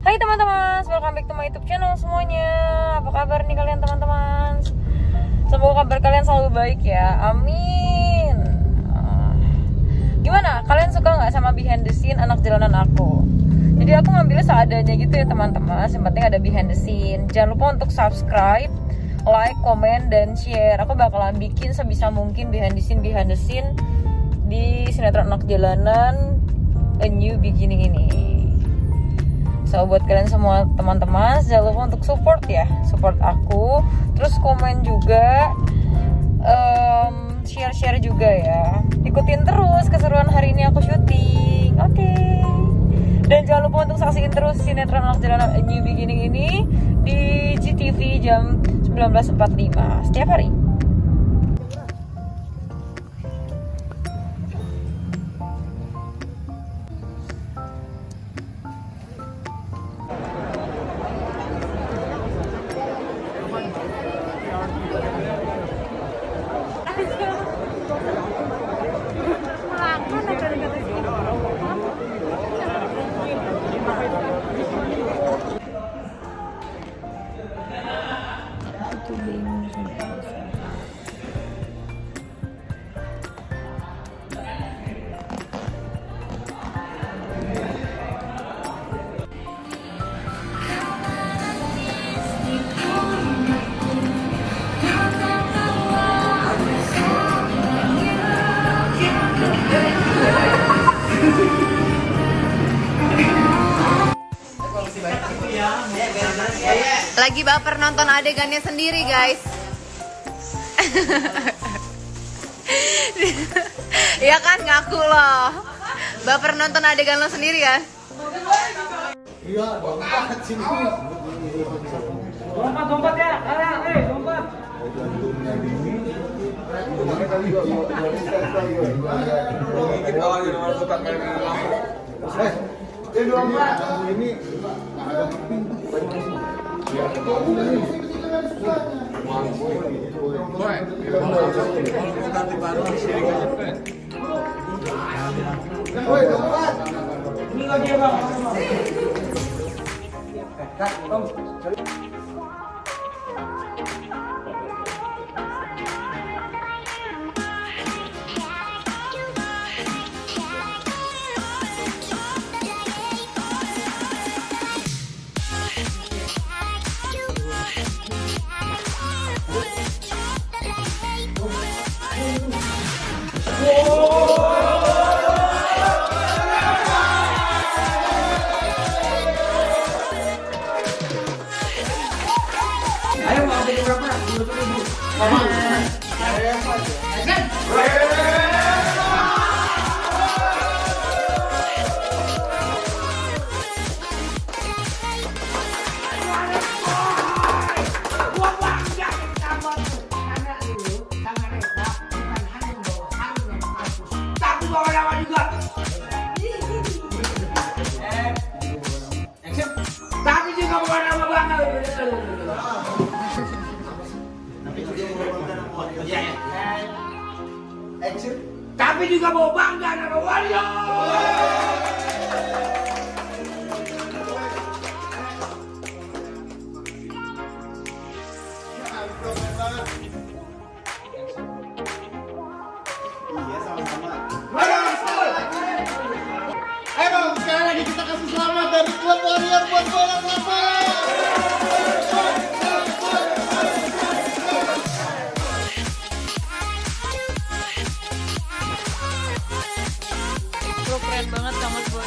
Hai teman-teman, welcome back to my YouTube channel semuanya. Apa kabar nih kalian teman-teman? Semoga kabar kalian selalu baik ya, amin. Gimana? Kalian suka nggak sama behind the scene anak jalanan aku? Jadi aku ngambilnya seadanya gitu ya teman-teman. Yang penting ada behind the scene. Jangan lupa untuk subscribe, like, komen, dan share. Aku bakalan bikin sebisa mungkin behind the scene di sinetron anak jalanan A New Beginning ini. So buat kalian semua teman-teman, jangan lupa untuk support ya, support aku. Terus komen juga, share-share juga ya. Ikutin terus keseruan hari ini aku syuting, oke. Dan jangan lupa untuk saksiin terus sinetron anak jalanan A New Beginning ini di GTV jam 19.45 setiap hari. Lagi baper nonton adegannya sendiri guys. Iya kan, ngaku loh. Baper nonton adegan lo sendiri kan? Iya, lompat sini. Lompat ya, lompat. Ini lagi bang. Ayo mau beli berapa? 20.000. Tapi juga bawa nama bangga. Tapi juga bawa bangga nama Wario. ayo sekali lagi kita kasih selamat dari klub Warrior buat bola kelapa. Lo keren banget sama gue.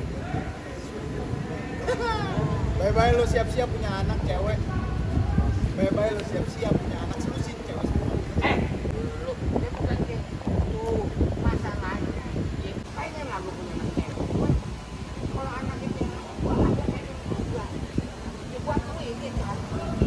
Bye-bye, lu siap-siap punya anak cewek. Bye-bye lo siap-siap punya anak selusin cewek semua. Lu dia bukan kayak gitu masalahnya. Ya pengen lah gue punya anak cewek. Kalau anak itu yang gua ada kayak gua. Ya buat lu ini kan.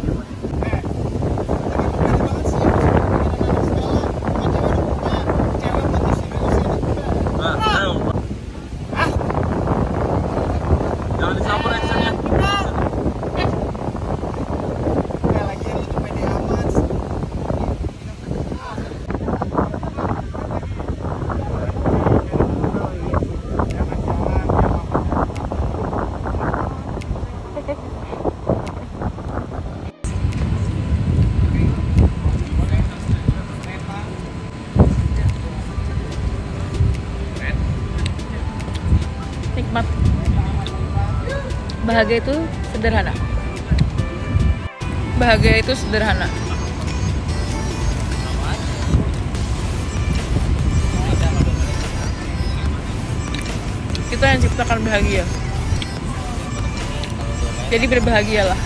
Jangan disamper actionnya. Nikmat. Bahagia itu sederhana. Bahagia itu sederhana. Kita yang ciptakan bahagia. Jadi berbahagialah.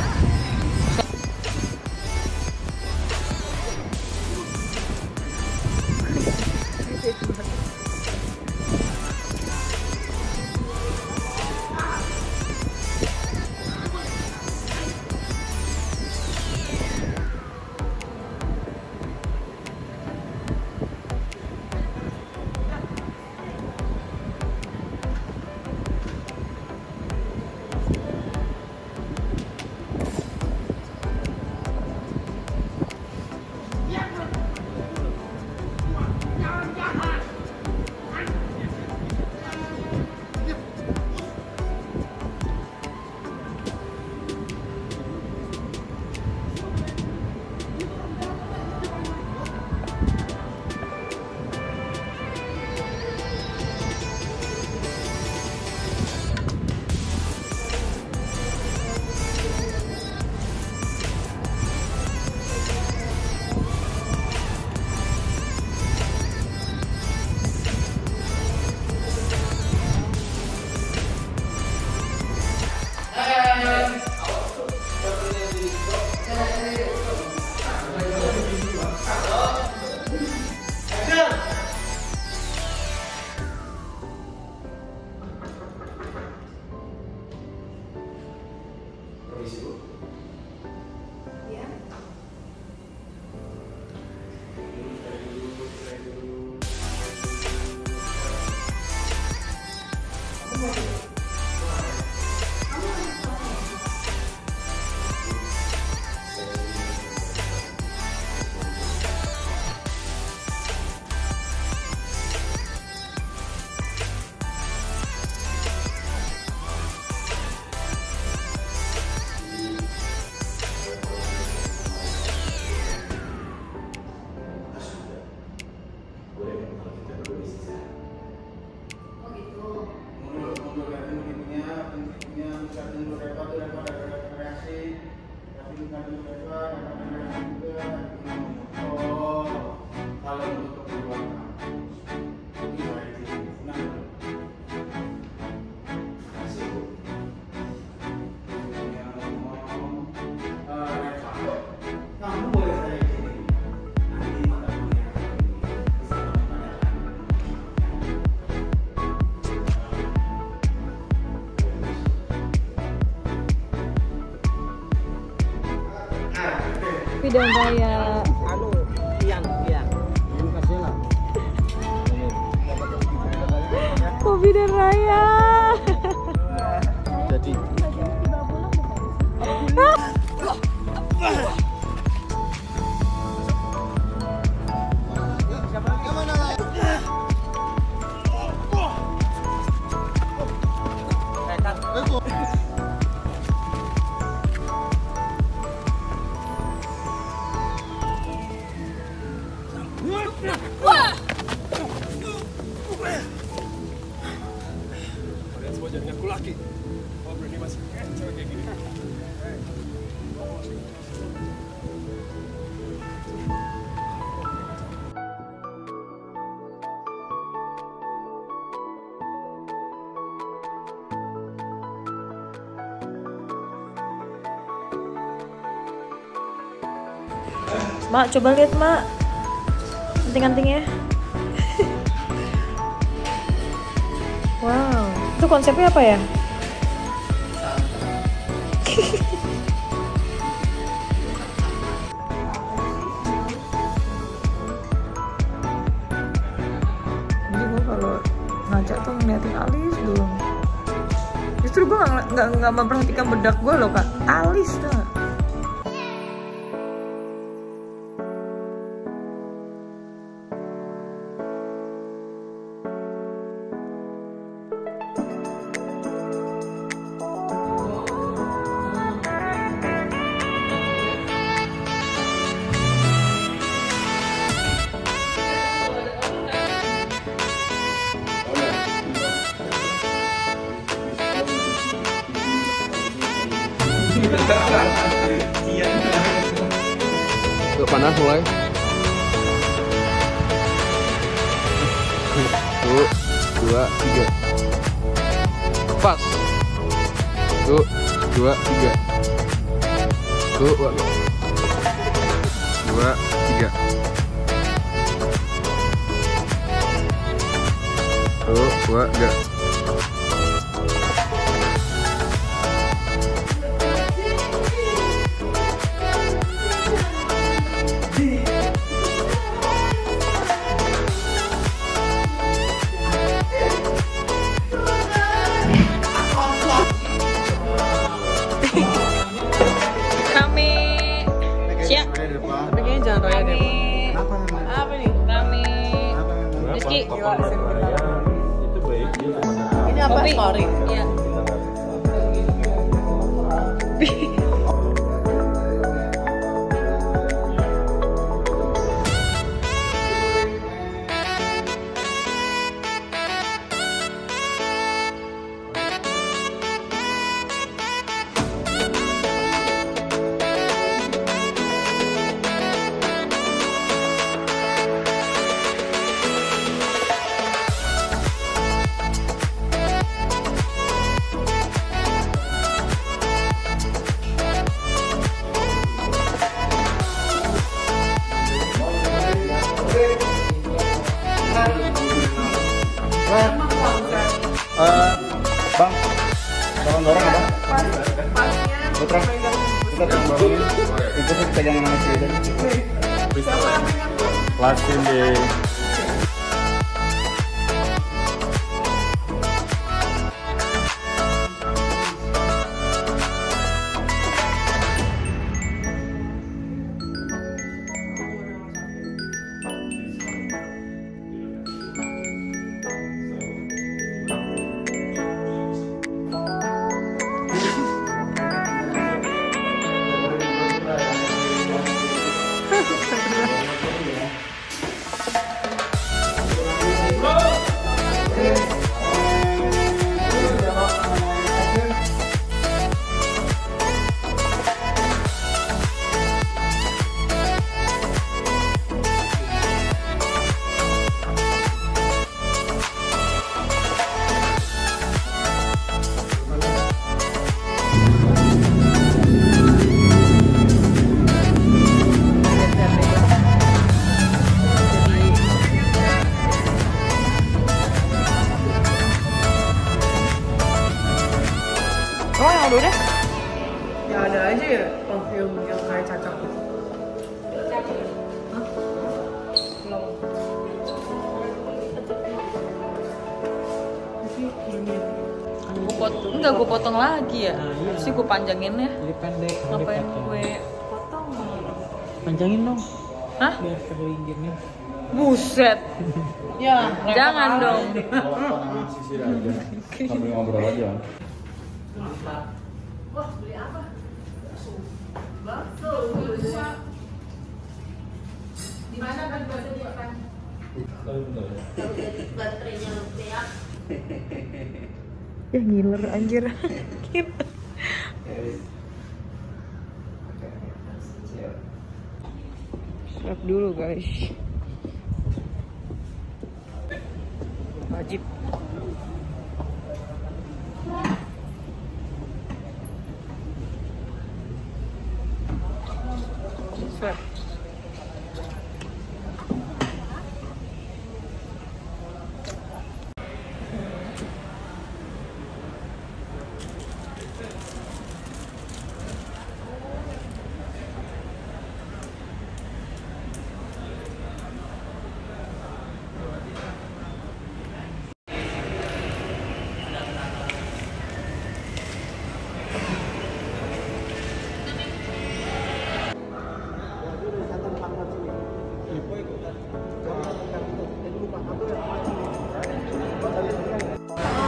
Dan Raya. Kopi dan Raya. Jadi Kalian semua jangan ngaku laki. Oh, berani masuk cewek kayak gini. Mak, coba lihat Mak, anting-antingnya. Wow, itu konsepnya apa ya? Jadi gue kalau ngaca tuh ngeliatin alis dulu. Justru gue nggak memperhatikan bedak gue loh Kak, alis tuh. Yuk panas mulai. 1, 2, 3. Pas. 1, 2, 3. 1, 2, 3. 1, 2, 3. Ini apa? Story. Iya. Bang, tolong dorong ya Bang. Putra, dorongin. Itu sih pegangan sama si Lasin deh. Oh yang udah deh. Ya ada aja ya perfume yang kayak cacak. Enggak, gue potong lagi ya. Terus gue panjangin ya. Jadi pendek. Ngapain gue potong? Panjangin dong. Hah? Biar terlinggirnya. Buset. Ya. Jangan dong. Sambil ngobrol aja. Ya ngiler anjir. Swab dulu guys. Wajib. Swab.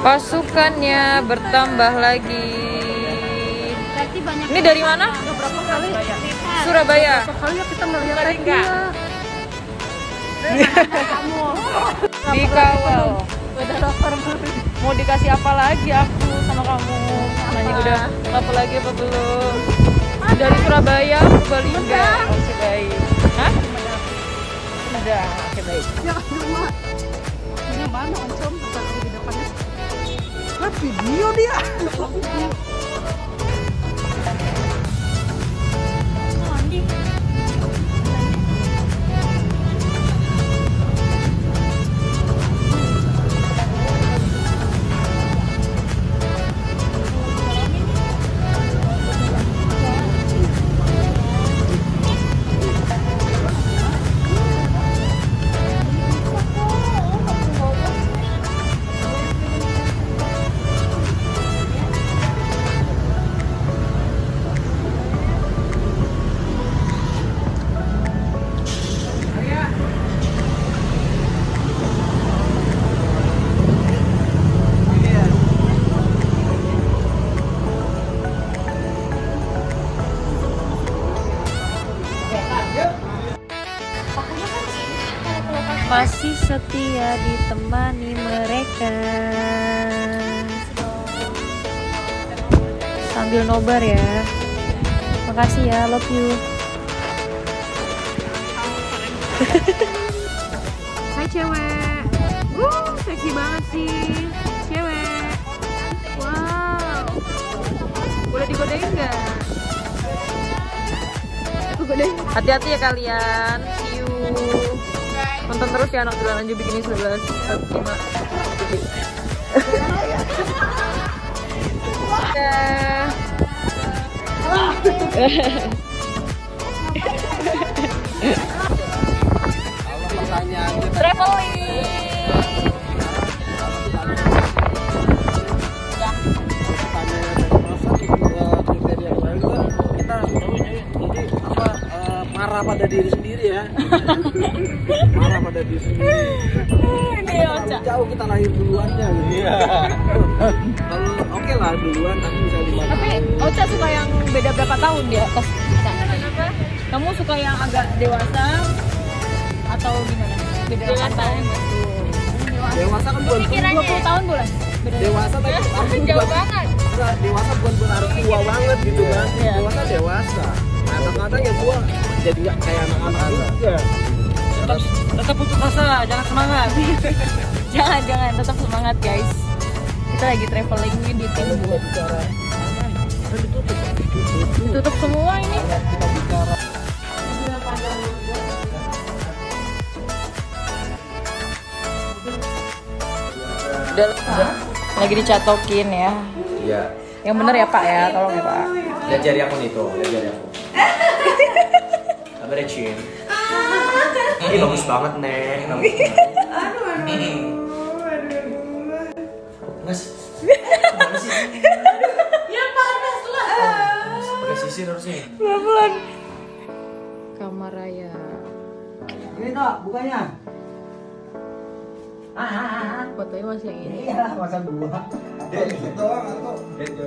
Pasukannya bertambah lagi. Berarti banyak. Ini dari mana? Berapa kali? Surabaya. Berapa kali ya kita melihat dia? Kamu. Dikawal. Udah lapar banget. Mau dikasih apa lagi aku sama kamu? Nanya udah apa lagi apa belum? Dari Surabaya, Purbalingga. Oke baik. Hah? Udah, oke baik. Ya rumah. Ini mana Oncom? Taruh di depannya. Nah, video dia. Masih setia ditemani mereka sambil nobar ya. Makasih ya, love you. Hai cewek. Seksi banget sih. Cewek. Wow. Boleh digodain nggak? Aku godain. Hati-hati ya kalian. See you. Nonton terus ya anak jalan aja bikini 11 5. Traveling. Marah pada diri sendiri ya. Marah pada diri sendiri. Jauh kita lahir duluannya gitu. Iya. Kalau oke lah duluan tapi bisa 5 tahun. Tapi Ocha suka yang beda berapa tahun di atas kita? Kamu suka yang agak dewasa atau gimana? Beda berapa tahun? Dewasa kan bukan 20 tahun boleh? dewasa tapi jauh banget. Dewasa bukan berarti tua banget gitu kan. Dewasa dewasa. Kadang-kadang ya gua jadi nggak kayak anak-anak juga. Tetap putus asa, jangan semangat. jangan tetap semangat guys. Kita lagi traveling di tim gua. Ditutup semua ini. Kita bicara. Udah lagi dicatokin ya. Iya. Yang bener ya Pak ya, tolong ya Pak. Lihat jari aku nih tuh, lihat jari aku. Apa deh Cin? Ini bagus banget nih. Mas, gimana sih? Ya panas lah. Pakai sisir harusnya. Pelan-pelan. Kamar raya. Ini tak bukanya. Fotonya masih yang ini. Iya, masa gua. Itu doang atau?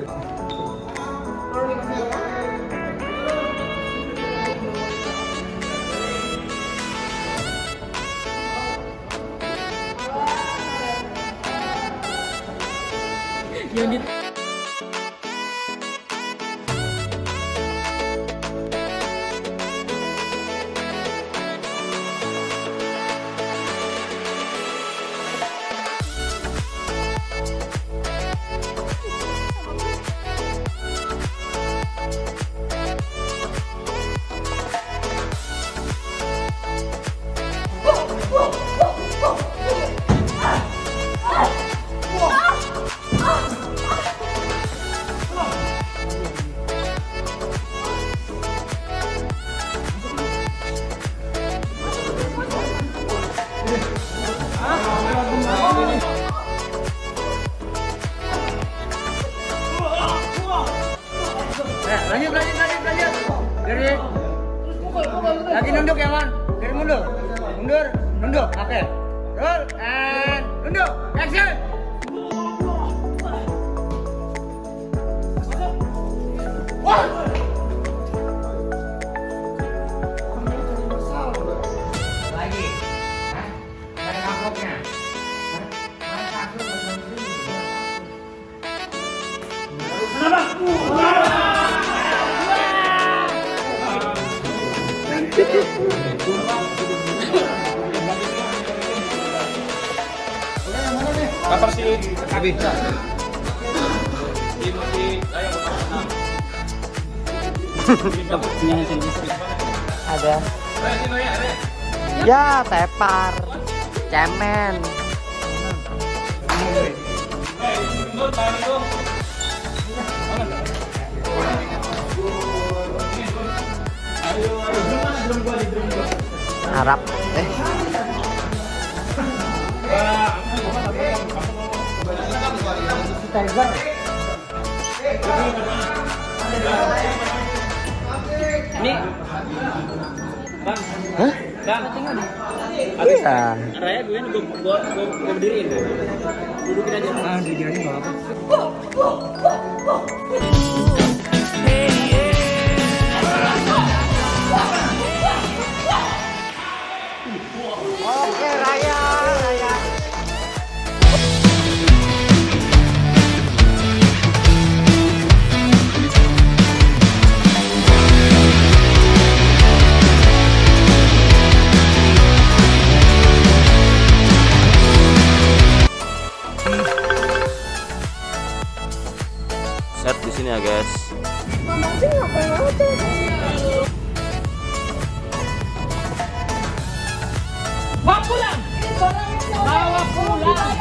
Yang di Lanjut. Dari lagi nunduk ya, Man. Dari mundur. Nunduk. Oke. Roll and nunduk. Action. Lagi. Hah? Ada kapoknya. Mana kasur Lapar sih. Habis. Ada. Ya, tepar. Cemen. Arab. Ini Bang. Hah? Bang. Iya. Raya gue berdiriin. Dudukin aja. Ah, diriin aja enggak apa. Oke, Raya. Set di sini ya, guys. Bawa pulang. Bawa pulang.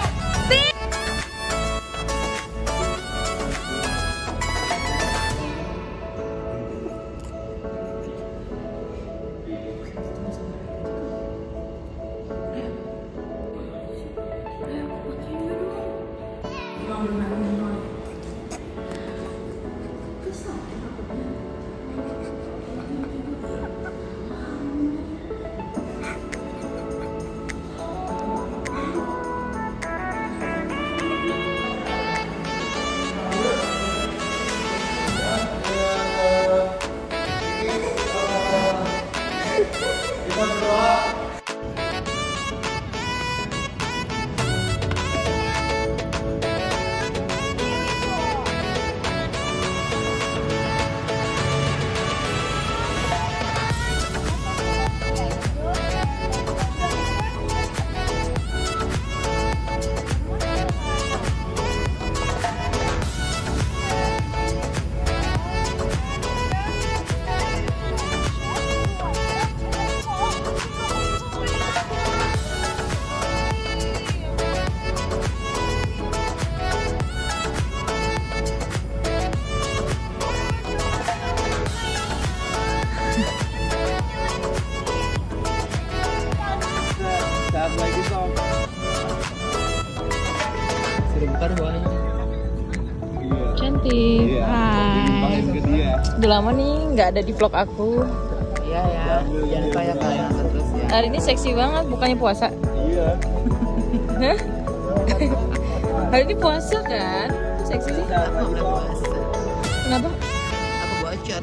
Cantik. Hai. Udah lama nih nggak ada di vlog aku. Iya ya. Jangan kayak terus ya. Hari ini seksi banget, bukannya puasa? Iya. Hah? Hari ini puasa kan? Seksi sih. Aku udah puasa. Kenapa? Aku bocot.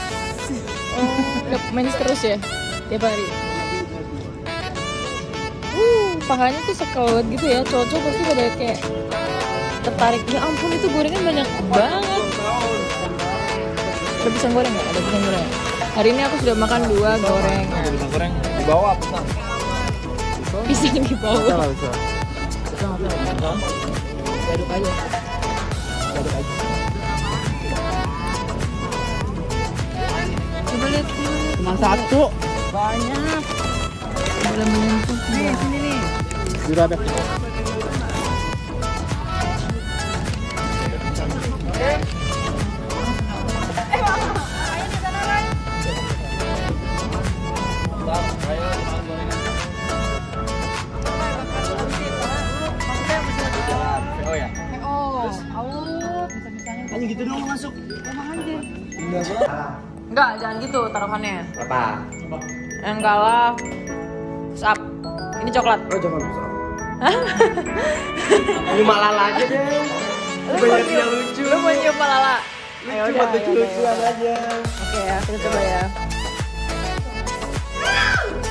Udah main terus ya? Tiap hari? Pahanya tuh sekelut gitu ya. Cowok-cowok pasti pada kayak tertarik. Ya ampun, itu gorengan banyak banget. Ada pisang goreng nggak? Ada pisang goreng. Hari ini aku sudah makan 2 gorengan. Pisang goreng di bawah pisang. Pisang di bawah. Bisa. Aduk aja. Coba lihat. Cuma satu. Banyak. Boleh menyentuh. Nih, sini nih. Sudah ada. Gitu dong masuk. Enggak, jangan gitu taruhannya. Berapa? Yang kalah up. Ini coklat. Oh, jangan besar. Ini Malala aja deh. Lu mau nyium Malala? Ayo Cuma udah, lucu-lucuan udah. aja. Oke ya, kita coba ya.